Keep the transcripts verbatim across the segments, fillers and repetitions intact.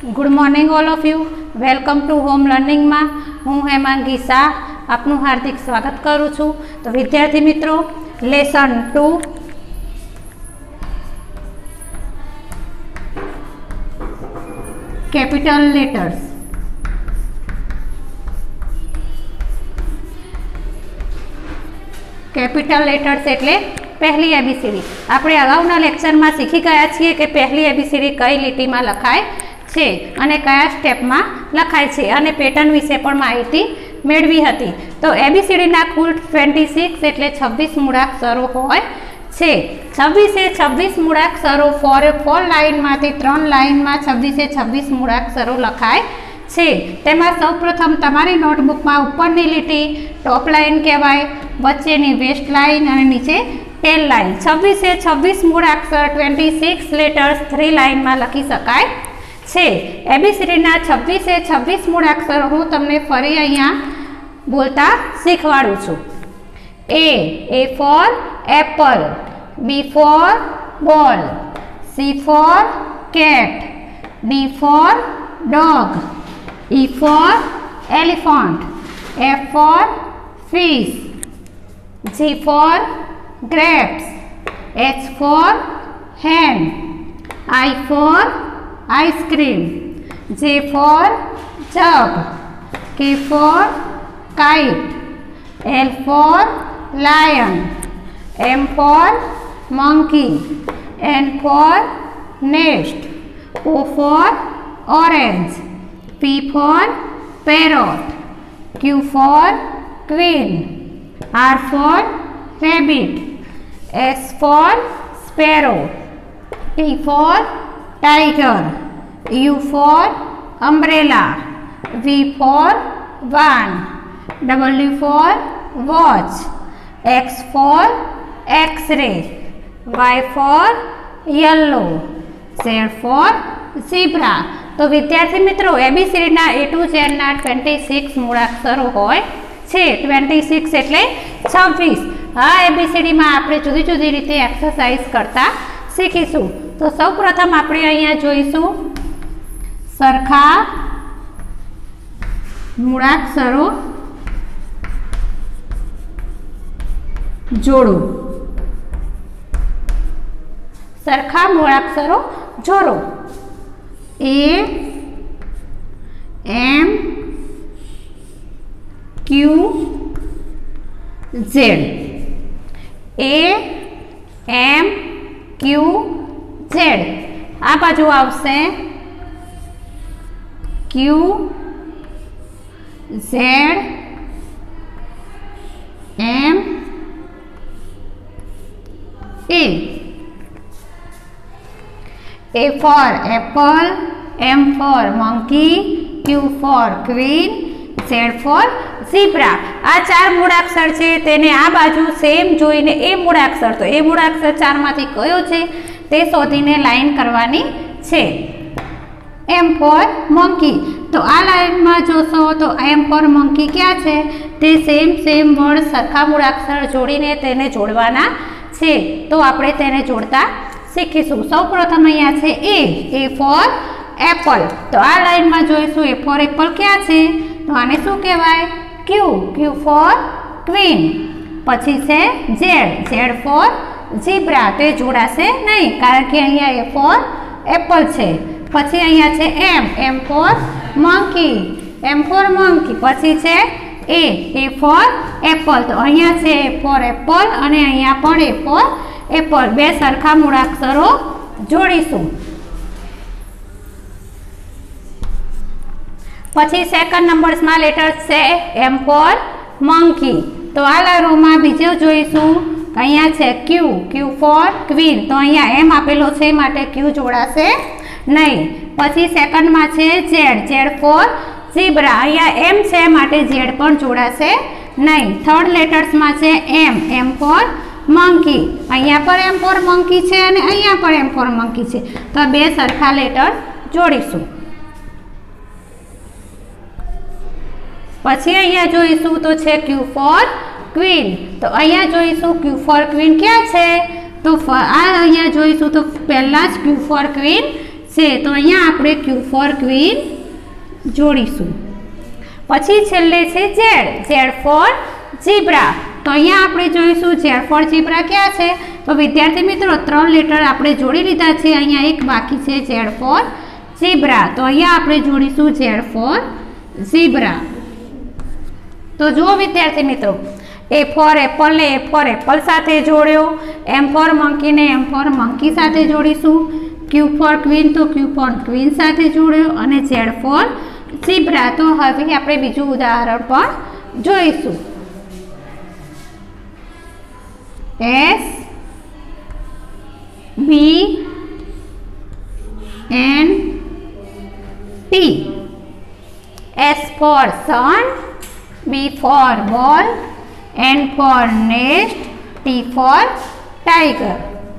Good morning all of you. Welcome to home learning में हूँ हेमांगी शाह आपनु हार्दिक स्वागत करूँ छूँ। तो विद्यार्थी मित्रों, lesson two capital letters. Capital letters एटले पहली एबीसीडी। आपणे अगाउना लेक्चर में शीखी गया छीए कि पहली एबीसीडी कई लीटी में लखाय छे अने कया स्टेप में लखाय छे अने पेटर्न विषे पण माहिती मेळवी हती। तो एबीसीडी ना कुल छब्बीस एटले छब्बीस मूळाक्षरो होय छे। छब्बीस ए छब्बीस मूळाक्षरो फोर फोर लाइन मांथी त्रण लाइन में छब्बीस ए छब्बीस मूळाक्षरो लखाय छे। तेमां सौप्रथम तमारी नोटबुक में उपरनी लीटी टॉप लाइन कहेवाय, वच्चेनी वेस्ट लाइन अने नीचे टेल लाइन। छब्बीस ए छब्बीस मूळाक्षर छब्बीस लेटर्स थ्री लाइन में लखी शकाय छे। एबीसीडी ना छब्बीस ए छब्बीस मूळाक्षर हूँ तमने फरी अहींया बोलता शीखवाडुं छुं। A A for apple, B for ball, C for cat, D for dog, E for elephant, F for fish, G for grapes, H for hen, I for ice cream, J for jug, K for kite, L for lion, M for monkey, N for nest, O for orange, P for parrot, Q for queen, R for rabbit, S for sparrow, T for tiger, U for umbrella, V for van, W for watch, X for X-ray, Y for yellow, Z for zebra। तो विद्यार्थी मित्रों, ABCD ना ए to Z ना छब्बीस मूळाक्षरो होय छे। छब्बीस एटले छब्बीस। आ एबीसीडी में आपणे जुदी जुदी रीते एक्सरसाइज करता शीखीशुं। तो सौप्रथम आपणे अहींया जोईशुं सरखा मूळाक्षरो जोड़ो। सरखा मूळाक्षरो जोड़ो। A M Q Z, A M Q Z. आ बाजू आवशे Q Z M A. A for apple, M for monkey, Q for queen, Z for zebra। आ चार मूळाक्षर छे तेने आ बाजू सेम जोईने ए मूळाक्षर, तो ए मूळाक्षर चार मांथी कयो छे ते शोधीने लाइन करवानी छे। M for monkey, तो आ लाइन में जोशो तो M for monkey क्या छे ते सेम सेम वर्ड सरखा मूळाक्षर जोड़ीने तेने जोड़वाना छे। तो आपणे तेने जोड़ता शीखीशुं। सौ प्रथम अहींया छे ए ए फॉर एप्पल। तो आ लाइन में जोईशुं ए फॉर एप्पल क्या छे तो आने शुं कहेवाय क्यू क्यू फॉर क्वीन। पछी छे जेड जेड फॉर जीब्रा। तो ए जोड़ाशे नहीं कारण के अहींया ए फॉर एप्पल छे। पछी अहींया छे M M for monkey M for monkey. पछी छे ए ए फॉर एप्पल। तो अहींया छे ए फॉर एप्पल अने अहींया पण ए फॉर एप्पल। बे सरखा मूळाक्षरो जोड़ीशुं। पछी सेकंड नंबर्स में लेटर्स छे एम फॉर मंकी। तो आ रो में बीजो जोईशुं अहींया छे क्यू क्यू फॉर क्वीन। तो अहींया एम आपेलो छे माटे क्यू जोड़ाशे नहीं। पछी सेकंड में छे जेड जेड फॉर जीब्रा। अहींया एम छे माटे जेड पण जोड़ाशे नहीं। थर्ड लेटर्स में छे एम एम फॉर मंकी। अहींया पर एम फॉर मंकी छे अने अहींया पर एम फॉर मंकी छे। तो बे सरखा लेटर जोड़ीशुं। पछी अहींया जोईशुं तो छे क्यू फॉर क्वीन। तो अहींया जोईशुं क्यू फॉर क्वीन क्या छे तो आ अहींया जोईशुं तो पहेला ज क्यू फॉर क्वीन છે તો અહીંયા આપણે ક્યુ ફોર ક્વીન જોડીશું. પછી છેલ્લે છે ઝેડ, ઝેડ ફોર ઝીબ્રા. તો અહીંયા આપણે જોઈશું ઝેડ ફોર ઝીબ્રા ક્યાં છે. તો વિદ્યાર્થી મિત્રો ત્રણ લેટર આપણે જોડી લીધા છે. અહીંયા એક બાકી છે ઝેડ ફોર ઝીબ્રા. તો અહીંયા આપણે જોડીશું ઝેડ ફોર ઝીબ્રા. તો જુઓ વિદ્યાર્થી મિત્રો, એ ફોર એપલને એ ફોર એપલ સાથે જોડ્યો, એમ ફોર મંકીને એમ ફોર મંકી સાથે જોડીશું, ક્યુ ફોર ક્વીન તો ક્યુ ફોર ક્વીન સાથે જોડ્યો અને ઝેડ ફોર ઝીબ્રા. તો હવે આપણે બીજું ઉદાહરણ પણ જોઈશું. S B N T. S for sun, B for ball, N for nest, T for tiger.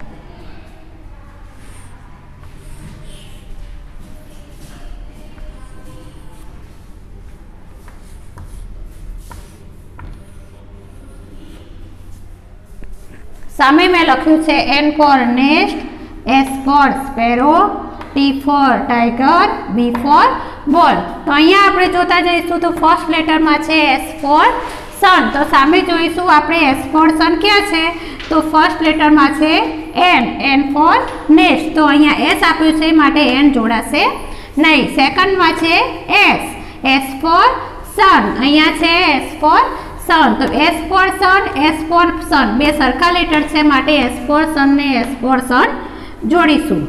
સામે મેં લખ્યું છે N for nest, S for sparrow, T for tiger, B for ball. તો અહીંયા આપણે જોતા જઈશું તો ફર્સ્ટ લેટરમાં છે એસ ફોર સન. તો સામે જોઈશું આપણે એસ ફોર સન ક્યાં છે. તો ફર્સ્ટ લેટરમાં છે એન, એન ફોર નેસ્ટ. તો અહીંયા એસ આપ્યું છે માટે એન જોડાશે નહીં. સેકન્ડમાં છે એસ, એસ ફોર સન. અહીંયા છે એસ ફોર સન. તો S for sun, S for sun બે સરખા લેટર છે માટે એસ ફોર સન ને એસ ફોર સન જોડીશું.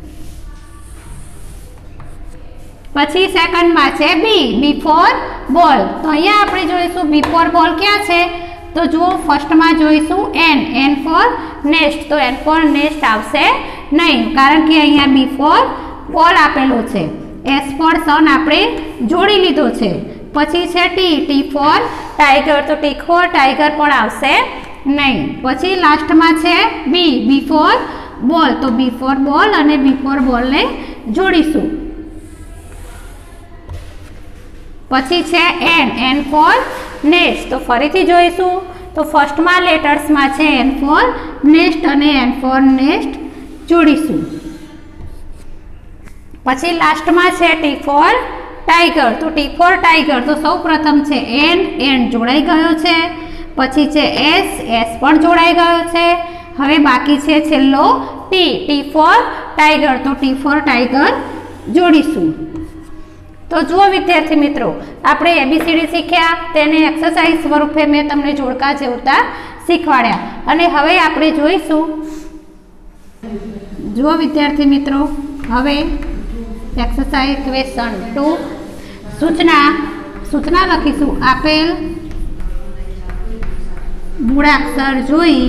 પછી સેકન્ડમાં છે બી, બી ફોર બોલ. તો અહીંયા આપણે જોઈશું બી ફોર બોલ ક્યાં છે. તો જુઓ ફર્સ્ટમાં જોઈશું એન, એન ફોર નેસ્ટ. તો એન ફોર નેસ્ટ આવશે નહીં કારણ કે અહીંયા બી ફોર બોલ આપેલો છે. એસ ફોર સન આપણે જોડી લીધો છે. પછી છે ટી, ટી ફોર ટાઈગર. તો ટી ફોર ટાઈગર પણ આવશે નહીં. પછી લાસ્ટમાં છે બી, બી ફોર બોલ. તો બી ફોર બોલ અને બી ફોર બોલને જોડીશું. પછી છે એન, એન ફોર નેસ્ટ. તો ફરીથી જોઈશું તો ફર્સ્ટમાં લેટર્સમાં છે એન ફોર નેસ્ટ અને એન ફોર નેસ્ટ જોડીશું. પછી લાસ્ટમાં છે ટી ફોર ટાઈગર. તો ટી ફોર ટાઈગર. તો સૌ પ્રથમ છે એન, એન જોડાઈ ગયો છે. પછી છે એસ, એસ પણ જોડાઈ ગયો છે. હવે બાકી છે છેલ્લો ટી, ટી ફોર ટાઈગર. તો ટી ફોર ટાઈગર જોડીશું. તો જુઓ વિદ્યાર્થી મિત્રો, આપણે એબીસીડી શીખ્યા, તેને એક્સરસાઇઝ સ્વરૂપે મેં તમને જોડકા જોડતા શીખવાડ્યા. અને હવે આપણે જોઈશું, જુઓ વિદ્યાર્થી મિત્રો, હવે એક્સરસાઇઝ ક્વેશ્ચન ટુ. સૂચના સૂચના લખીશું. આપેલ મૂળાક્ષર જોઈ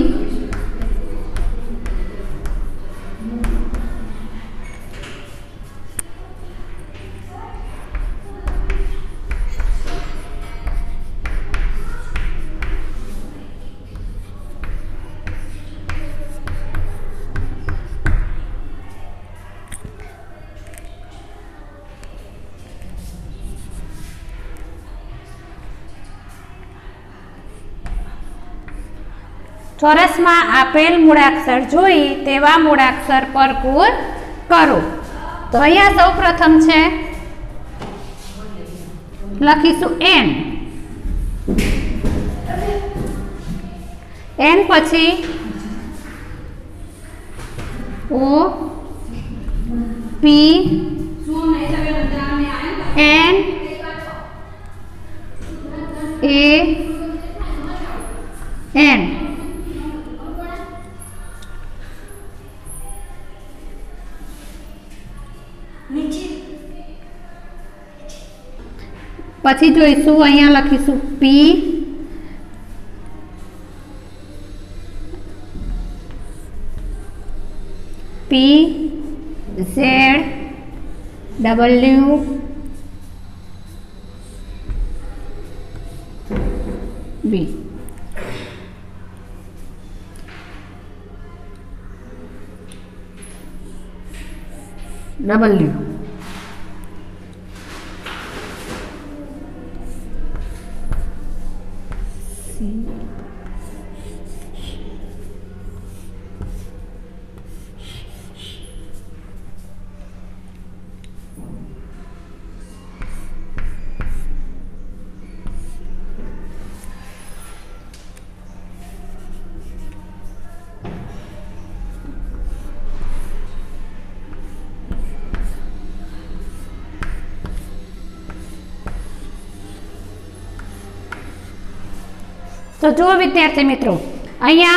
ચોરસમાં આપેલ મૂળાક્ષર જોઈ તેવા મૂળાક્ષર પર કુર કરો. તો અહીંયા સૌ પ્રથમ છે લખીશું એન. એન પછી ઓ પી એન એ એન. પછી જોઈશું અહીંયા લખીશું P P Z W B. W तो जो विद्यार्थी मित्रों अहींया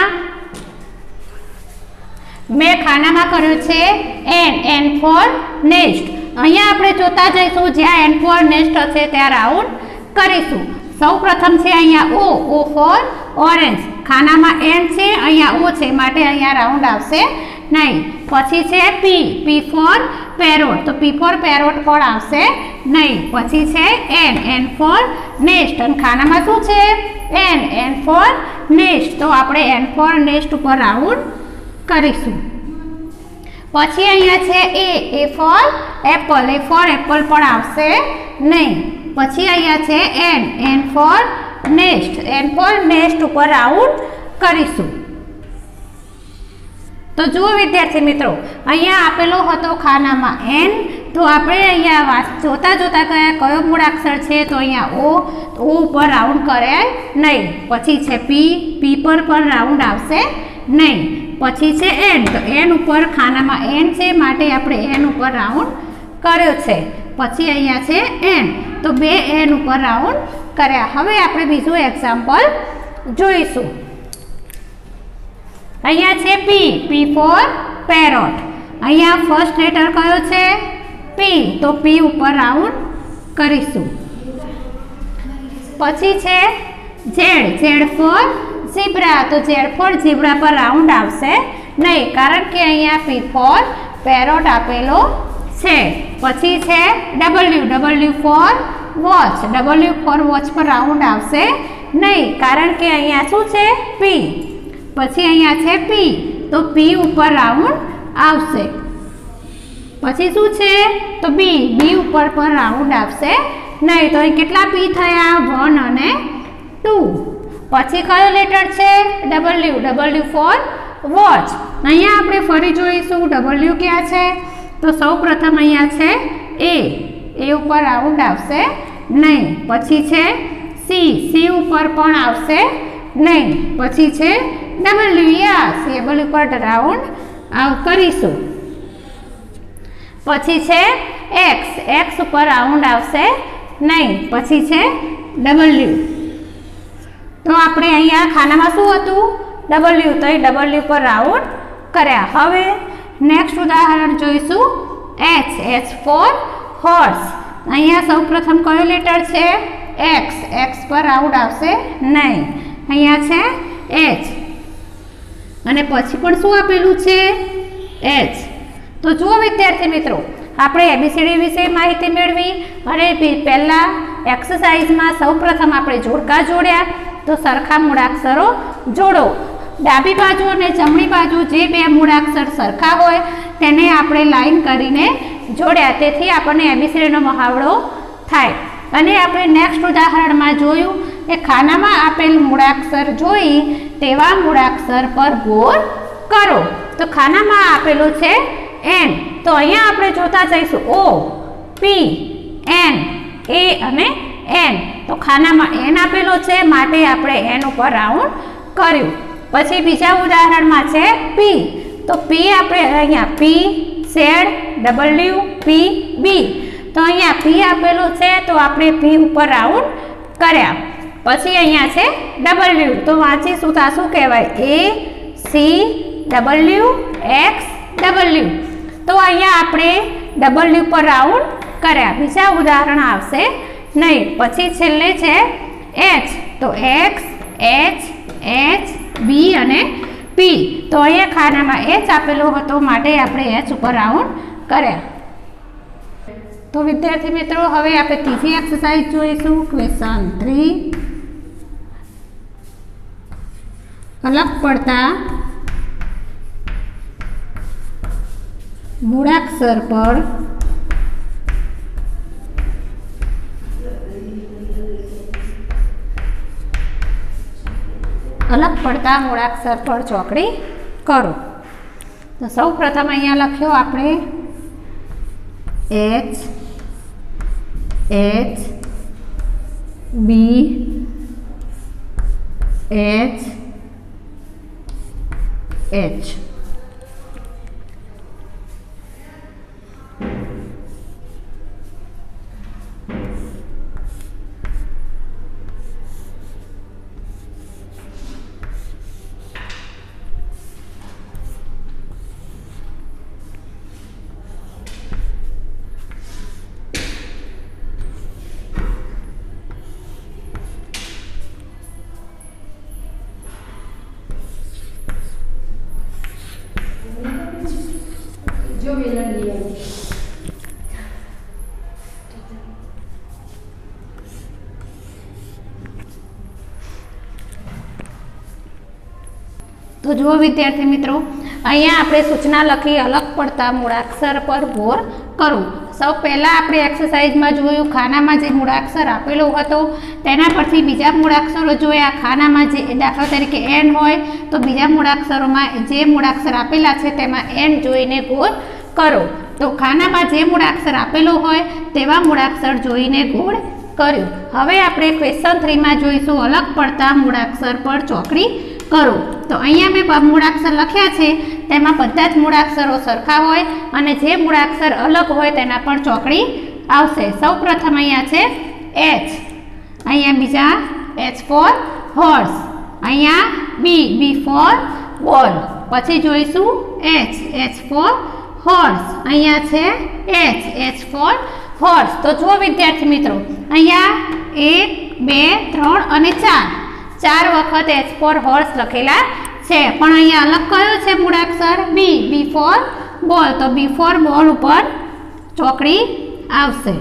मैं खाना में कर्यो छे एन एन फॉर नेक्स्ट। अहींया आपणे जोता जईशुं ज्यां एन फॉर नेक्स्ट हशे त्यां राउंड करीशुं। सौ प्रथम छे अहींया ओ ओ फॉर ऑरेंज। खाना में एन छे अहींया ओ छे माटे अहींया राउंड आवशे नहीं। पछी छे पी पी फॉर पेरोट तो पी फॉर पेरोट पण आवशे नहीं। पछी छे एन एन फॉर नेक्स्ट अने खाना में शुं छे एन एन फॉर नेक्स्ट तो आपणे एन फॉर नेक्स्ट पर राउंड करीशुं। पछी अहींया छे A A for apple A for apple पण आवशे नहीं। पछी अहींया छे N N for next N for next पर राउंड करीशुं। तो जो विद्यार्थी मित्रों अहींया आपेलो हतो खाना में एन तो आपणे अहींया जोता जोता कया कयो मूळाक्षर छे तो अहींया ओ तो ओ पर राउंड करे नहीं। पछी छे पी पी पर पण राउंड आवशे नहीं। पछी छे एन तो एन उपर खाना में एन छे माटे आपणे एन उपर राउंड कर्यो छे। पछी अहींया छे एन तो बे एन उपर राउंड कर्या। हवे आपणे बीजुं एक्जाम्पल जोईशुं। अहींया छे पी पी फॉर पेरोट। अहींया फर्स्ट लेटर कयो छे पी तो पी ऊपर राउंड करीशुं। पछी छे जेड जेड फॉर ઝીબ્રા तो जेड फॉर ઝીબ્રા पर राउंड आवशे नहीं कारण के अहींया पी फॉर पेरोट आपेलो छे। पछी छे W W for watch W for watch पर राउंड आवशे नहीं कारण के अहींया शुं छे पी। पछी अहींया छे पी तो पी ऊपर राउंड आवशे। पछी शुं छे तो बी बी ऊपर पर राउंड आवशे नहीं तो अहीं केटला पी थया वन अने टू। पछी कयो लेटर छे डबल्यू डबल्यू फॉर वॉच। अहींया आपणे फरी जोईशुं डबल्यू क्या छे तो सौ प्रथम अहींया छे ए ए ऊपर राउंड आवशे नहीं। पछी छे सी सी ऊपर पण आवशे नहीं। पछी छे डबल्यू या सी डबल्यू पर राउंड आव करीशुं। पछी छे एक्स एक्स ऊपर राउंड आवशे नहीं। पछी छे डबल्यू तो आपणे अहींया खाना में शुं हतुं डबल्यू तो डबल्यू पर राउंड कर्या। हवे नेक्स्ट उदाहरण जोईशुं एच एच फॉर हॉर्स। अहींया सौ प्रथम कयो लेटर छे एक्स एक्स पर राउंड आवशे नहीं। अहींया छे एच अने पछी पण शुं आपेलुं छे एच। तो जुओ विद्यार्थी मित्रों आपणे एबीसीडी विषे माहिती मेळवी अने पहेला एक्सरसाइज में सौ प्रथम आपणे जोड़का जोड्या तो सरखा मूळाक्षरो जोड़ो। डाबी बाजू और जमणी बाजू जे बे मूळाक्षर सरखा होय तेने आपणे लाइन करीने जोड्या तेथी आपणे एबीसीडी नो मुहावरो थाय। अने आपणे नेक्स्ट उदाहरण में जोयुं के खाना में आपेल मूळाक्षर जोई तेवा मूळाक्षर पर गोल करो। तो खाना में आपेलो छे एन तो अहींया आपणे जोता जईशुं ओ पी एन ए अने एन तो खाना में एन आपेलो छे माटे आपणे एन उपर राउंड कर्युं। पछी बीजा उदाहरण में छे पी तो पी आपणे अहींया P Z W P B तो अहींया पी आपेलो छे तो आपणे पी उपर राउंड कर्या। पछी अहींया छे डबल्यू तो वांचीशुं तो शुं कहेवाय A C W X W तो अहींया आपणे डबल्यू पर राउंड कर्या। बीजा उदाहरण आवशे नहीं। पछी छेल्ले छे एच तो एक्स एच एच बी अने पी तो अहींया खाना में एच आपेलो हतो माटे आपणे एच उपर राउंड कर्या। तो विद्यार्थी मित्रों हवे आपणे तीजी एक्सरसाइज जोईशुं क्वेश्चन थ्री अलग पड़ता मूळाक्षर पर अलग पड़ता मूळाक्षर पर चौकड़ी करो। तो सौ प्रथम अहींया लख्यो आपणे H H B H H. जो वेलन लिया तो जुओ विद्यार्थी मित्रों, अहींया आपणे सूचना लखी अलग पड़ता मूळाक्षर पर गौर करो। सौ पहला आपणे एक्सरसाइज में जोयुं खानामां जे मूळाक्षर आपेलो हतो तेना परथी बीजा मूळाक्षरो जोया। खानामां जे दाखला तरीके एन होय तो बीजा मूळाक्षरोमां जे मूळाक्षर आपेला छे तेमां एन जोईने गौर करो। तो खानामां जे मूळाक्षर आपेलो होय तेवा मूळाक्षर जोईने गौर कर्यो। हवे आपणे क्वेश्चन थ्री में जोईशुं अलग पड़ता मूळाक्षर पर चौकड़ी करो। तो अहींया मैं मूळाक्षर लख्या छे तेमां बधा ज मूळाक्षरो सरखा होय अने जे मूळाक्षर अलग होय तेना पर चौकड़ी आवशे। सौ प्रथम अहींया छे एच, अहींया बीजा एच फॉर होर्स, अहींया बी, बी फॉर बॉल, पछी जोईशुं एच, एच फॉर होर्स, अहींया छे एच, एच फॉर होर्स। तो जुओ विद्यार्थी मित्रों, अहींया एक, बे, त्रण अने चार चार वखत एच फॉर होर्स लखेला छे, पण अहींया अलग कयो छे मूळाक्षर बी, बी फॉर बॉल, तो बी फॉर बॉल उपर चौकड़ी आवशे।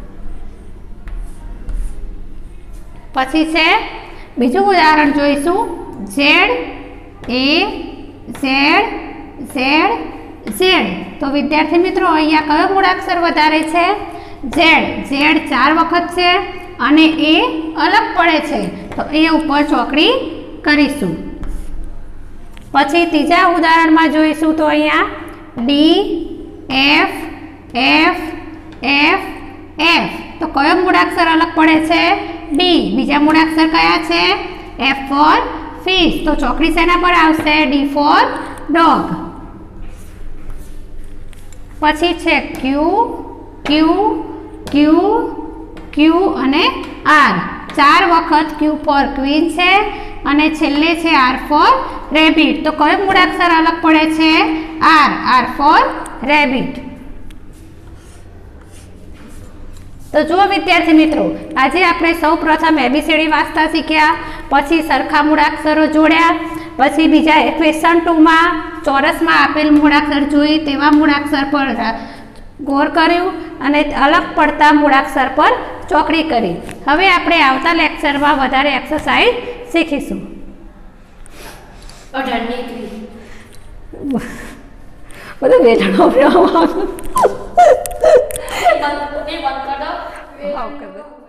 पछी छे बीजुं उदाहरण जोईशुं Z, A, Z, Z, Z. तो विद्यार्थी मित्रों, अहींया कयो मूळाक्षर वधारे छे? जेड। जेड चार वखत छे अने ए अलग पड़े छे, तो ए उपर चौकड़ी करीशुं। पछी तीजा उदाहरण में जोईशुं तो अहींया D, F, F, F, F. तो कयो मूळाक्षर अलग पड़े छे? डी। बीजा मूळाक्षर कया छे? एफ फॉर फिश, तो चौकड़ी सेना पर आवशे? D for dog. पछी छे क्यू, क्यू, क्यू, क्यू अने आर। चार वखत क्यू फॉर क्वीन छे अने छेल्ले छे आर फॉर रेबिट, तो कयो मूळाक्षर अलग पड़े छे? R, R for rabbit. तो जुओ विद्यार्थी मित्रों, आज आपणे सौ प्रथम एबीसीडी वांचता शीख्या, पछी सरखा मूळाक्षरो जोड्या, पछी बीजा क्वेश्चन टू में चौरस में आपेल मूळाक्षर जोई तेवा मूळाक्षर पर गौर कर्युं अने अलग पड़ता मूळाक्षर पर चौकड़ी करी। हवे आपणे आवता लेक्चर में वधारे एक्सरसाइज शीखीशुं। બધું વેચણો પ્યો.